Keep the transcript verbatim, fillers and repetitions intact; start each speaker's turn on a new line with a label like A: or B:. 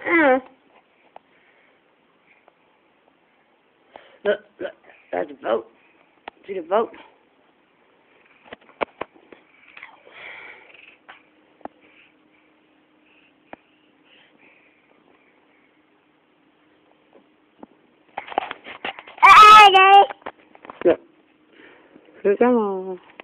A: Uh. Look, look, that's a vote. See the vote? Look, come on.